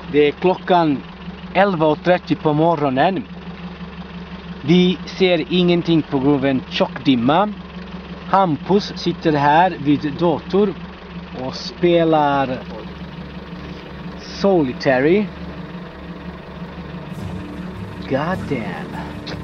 Det är klockan 11:30 på morgonen. Vi ser ingenting på grund av en tjockdimma. Hampus sitter här vid dator och spelar Solitary. God damn.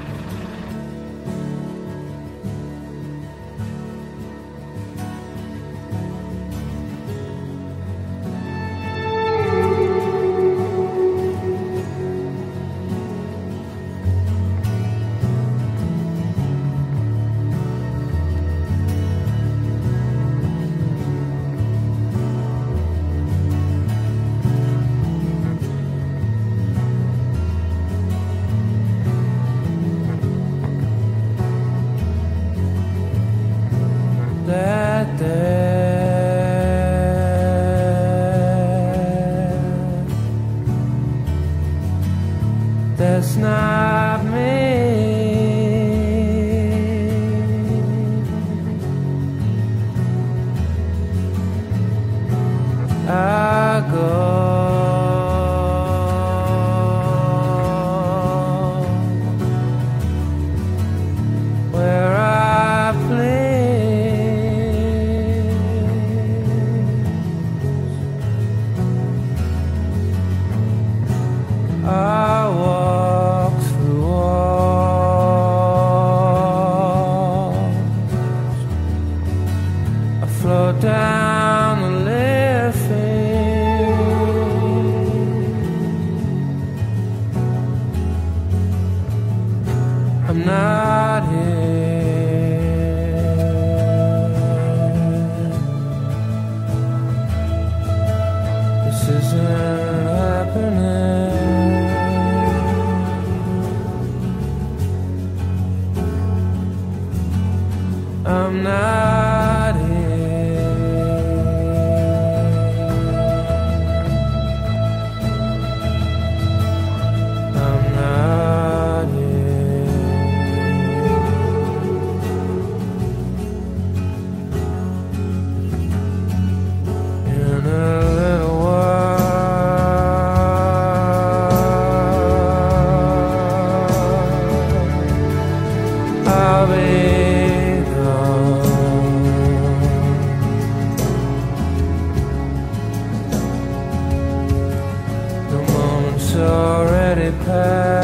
That's not me. I go where I please. I walk through walls. I float down the living. I'm not here. This isn't happening. I'm not here. I'm not here. In a little while, I'll be already passed.